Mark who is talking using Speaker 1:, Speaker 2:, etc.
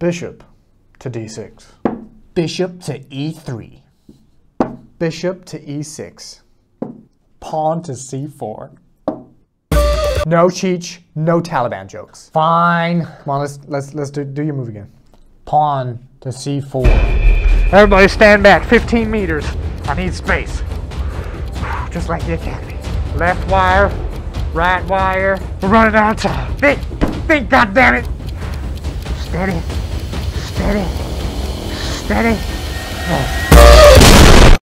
Speaker 1: Bishop to d6.
Speaker 2: Bishop to e3.
Speaker 1: Bishop to e6.
Speaker 2: Pawn to c4.
Speaker 1: No Cheech, no Taliban jokes.
Speaker 2: Fine.
Speaker 1: Come on, let's do your move again.
Speaker 2: Pawn to c4.
Speaker 1: Everybody stand back 15 meters. I need space. Just like the academy. Left wire, right wire. We're running out of time. Think, goddammit. Steady, steady, steady. Oh.